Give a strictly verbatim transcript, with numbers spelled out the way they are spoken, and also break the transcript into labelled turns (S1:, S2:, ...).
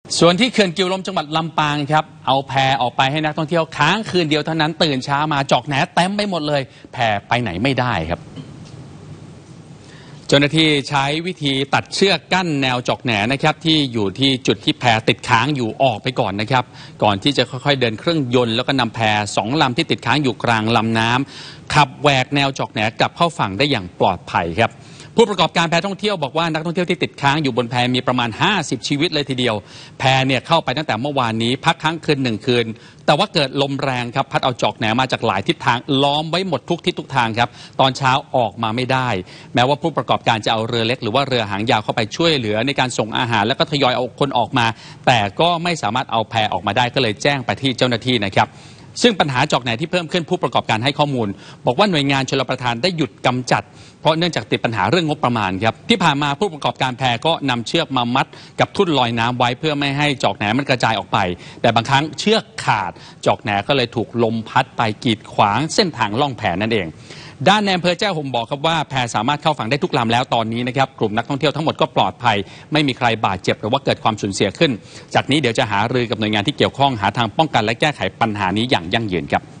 S1: ส่วนที่เขื่อนกิวลมจังหวัดลำปางครับเอาแพออกไปให้นักท่องเที่ยวค้างคืนเดียวเท่านั้นตื่นเช้ามาจอกแหนเต็มไปหมดเลยแพไปไหนไม่ได้ครับเจ้าหน้าที่ใช้วิธีตัดเชือกกั้นแนวจอกแหนนะครับที่อยู่ที่จุดที่แพติดค้างอยู่ออกไปก่อนนะครับก่อนที่จะค่อยๆเดินเครื่องยนต์แล้วก็นำแพสองลำที่ติดค้างอยู่กลางลำน้ำขับแหวกแนวจอกแหนกลับเข้าฝั่งได้อย่างปลอดภัยครับผู้ประกอบการแพท่องเที่ยวบอกว่านักท่องเที่ยวที่ติดค้างอยู่บนแพมีประมาณห้าสิบชีวิตเลยทีเดียวแพเนี่ยเข้าไปตั้งแต่เมื่อวานนี้พักค้างคืนหนึ่งคืนแต่ว่าเกิดลมแรงครับพัดเอาจอกแหนมาจากหลายทิศทางล้อมไว้หมดทุกทิศทุกทางครับตอนเช้าออกมาไม่ได้แม้ว่าผู้ประกอบการจะเอาเรือเล็กหรือว่าเรือหางยาวเข้าไปช่วยเหลือในการส่งอาหารแล้วก็ทยอยเอาคนออกมาแต่ก็ไม่สามารถเอาแพออกมาได้ก็เลยแจ้งไปที่เจ้าหน้าที่นะครับซึ่งปัญหาจอกแหนที่เพิ่มขึ้นผู้ประกอบการให้ข้อมูลบอกว่าหน่วยงานชลประทานได้หยุดกำจัดเพราะเนื่องจากติดปัญหาเรื่องงบประมาณครับที่ผ่านมาผู้ประกอบการแพก็นำเชือกมามัดกับทุ่นลอยน้ำไว้เพื่อไม่ให้จอกแหนมันกระจายออกไปแต่บางครั้งเชือกขาดจอกแหนก็เลยถูกลมพัดไปกีดขวางเส้นทางล่องแพนั่นเองด้านในอำเภอแจ้ห่มบอกครับว่าแพสามารถเข้าฝั่งได้ทุกลำแล้วตอนนี้นะครับกลุ่มนักท่องเที่ยวทั้งหมดก็ปลอดภัยไม่มีใครบาดเจ็บหรือว่าเกิดความสูญเสียขึ้นจากนี้เดี๋ยวจะหารือกับหน่วยงานที่เกี่ยวข้องหาทางป้องกันและแก้ไขปัญหานี้อย่างยั่งยืนครับ